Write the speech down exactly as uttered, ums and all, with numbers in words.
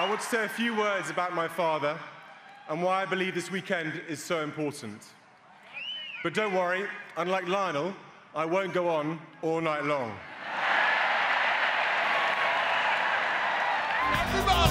I want to say a few words about my father and why I believe this weekend is so important. But don't worry, unlike Lionel, I won't go on all night long. Everybody!